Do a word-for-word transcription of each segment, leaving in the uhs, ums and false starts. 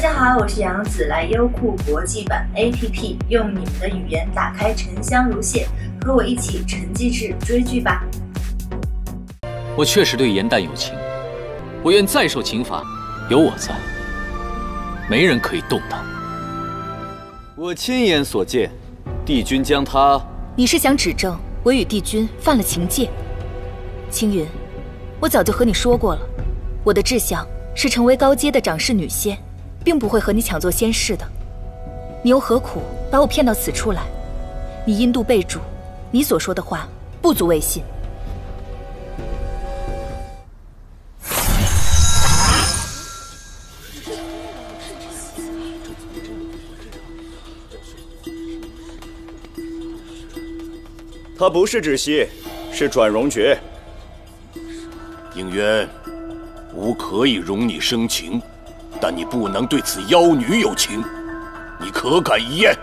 家好，我是杨子，来优酷国际版 A P P， 用你们的语言打开沉香如屑，和我一起沉寂至追剧吧。 我确实对严旦有情，我愿再受刑罚，有我在，没人可以动他。 我亲眼所见，帝君将他…… 你是想指证我与帝君犯了情戒？青云，我早就和你说过了，我的志向是成为高阶的掌事女仙，并不会和你抢做仙士的。你又何苦把我骗到此处来？你阴度被主，你所说的话不足为信。 他不是止息，是转容诀。 应渊，吾可以容你生情，但你不能对此妖女有情，你可敢一言？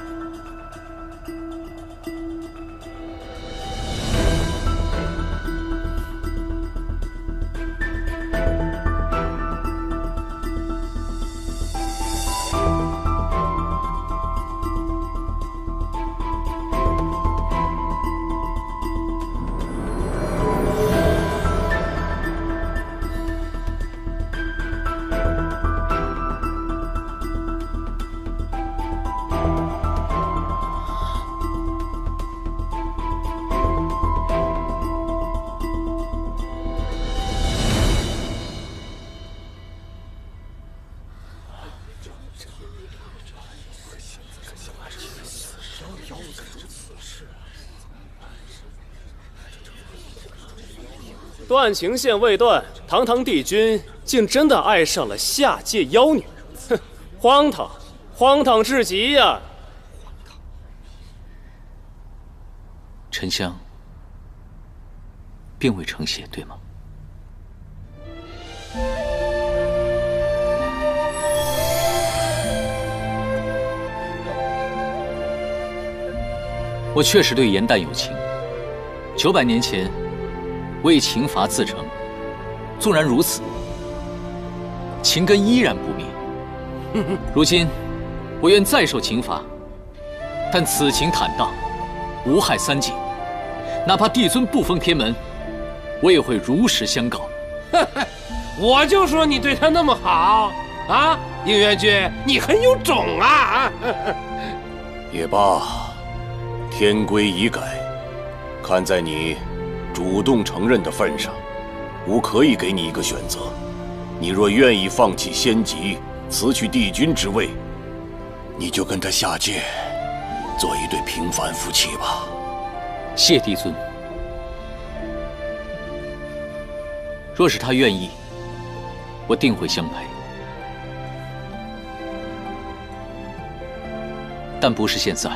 断情线未断，堂堂帝君竟真的爱上了下界妖女，哼，荒唐，荒唐至极呀！ 沉香，并未成血，对吗？我确实对严旦有情，九百年前为情罚自成，纵然如此，情根依然不灭。如今我愿再受刑罚，但此情坦荡，无害三界，哪怕帝尊不封天门，我也会如实相告。 我就说你对他那么好啊，应元君，你很有种啊！ 也罢，天规已改，看在你主动承认的份上，吾可以给你一个选择。你若愿意放弃仙籍，辞去帝君之位，你就跟他下界，做一对平凡夫妻吧。 谢帝尊。若是他愿意，我定会相陪。但不是现在，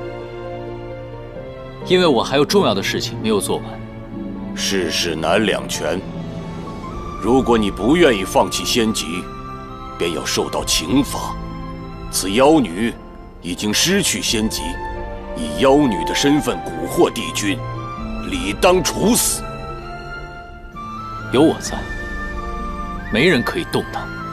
因为我还有重要的事情没有做完。 世事难两全，如果你不愿意放弃仙籍，便要受到刑罚。此妖女已经失去仙籍，以妖女的身份蛊惑帝君，理当处死。 有我在，没人可以动她。